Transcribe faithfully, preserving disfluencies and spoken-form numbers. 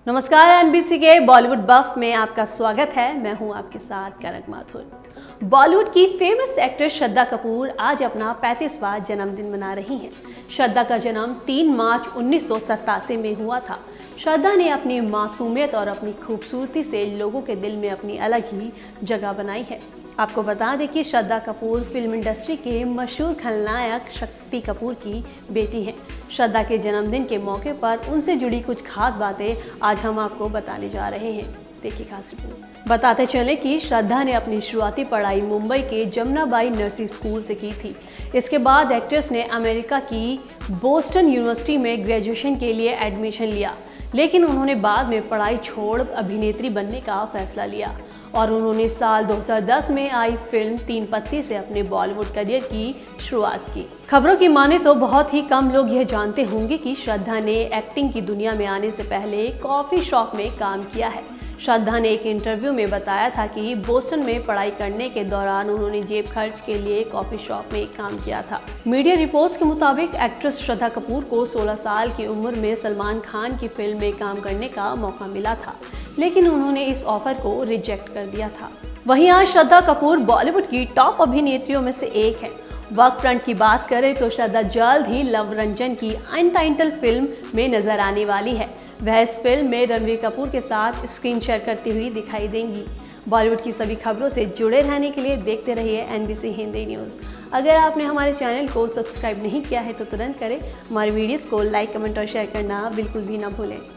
नमस्कार, एनबीसी के बॉलीवुड बफ में आपका स्वागत है। मैं हूं आपके साथ कनक माथुर। बॉलीवुड की फेमस एक्ट्रेस श्रद्धा कपूर आज अपना पैंतीसवां जन्मदिन मना रही हैं। श्रद्धा का जन्म तीन मार्च उन्नीस सौ सत्तासी में हुआ था। श्रद्धा ने अपनी मासूमियत और अपनी खूबसूरती से लोगों के दिल में अपनी अलग ही जगह बनाई है। आपको बता दें कि श्रद्धा कपूर फिल्म इंडस्ट्री के मशहूर खलनायक शक्ति कपूर की बेटी हैं। श्रद्धा के जन्मदिन के मौके पर उनसे जुड़ी कुछ खास बातें आज हम आपको बताने जा रहे हैं। देखिए खास रिपोर्ट। बताते चले कि श्रद्धा ने अपनी शुरुआती पढ़ाई मुंबई के जमुनाबाई नर्सिंग स्कूल से की थी। इसके बाद एक्ट्रेस ने अमेरिका की बोस्टन यूनिवर्सिटी में ग्रेजुएशन के लिए एडमिशन लिया, लेकिन उन्होंने बाद में पढ़ाई छोड़ अभिनेत्री बनने का फैसला लिया और उन्होंने साल दो हज़ार दस में आई फिल्म तीन पत्ती से अपने बॉलीवुड करियर की शुरुआत की। खबरों की माने तो बहुत ही कम लोग यह जानते होंगे कि श्रद्धा ने एक्टिंग की दुनिया में आने से पहले कॉफी शॉप में काम किया है। श्रद्धा ने एक इंटरव्यू में बताया था कि बोस्टन में पढ़ाई करने के दौरान उन्होंने जेब खर्च के लिए कॉफी शॉप में काम किया था। मीडिया रिपोर्ट्स के मुताबिक एक्ट्रेस श्रद्धा कपूर को सोलह साल की उम्र में सलमान खान की फिल्म में काम करने का मौका मिला था, लेकिन उन्होंने इस ऑफर को रिजेक्ट कर दिया था। वहीं आज श्रद्धा कपूर बॉलीवुड की टॉप अभिनेत्रियों में से एक है। वर्क फ्रंट की बात करें तो श्रद्धा जल्द ही लव रंजन की अनटाइटल फिल्म में नजर आने वाली है। वह इस फिल्म में रणबीर कपूर के साथ स्क्रीन शेयर करती हुई दिखाई देंगी। बॉलीवुड की सभी खबरों से जुड़े रहने के लिए देखते रहिए एनबीसी हिंदी न्यूज़। अगर आपने हमारे चैनल को सब्सक्राइब नहीं किया है तो तुरंत करें। हमारे वीडियोस को लाइक, कमेंट और शेयर करना बिल्कुल भी ना भूलें।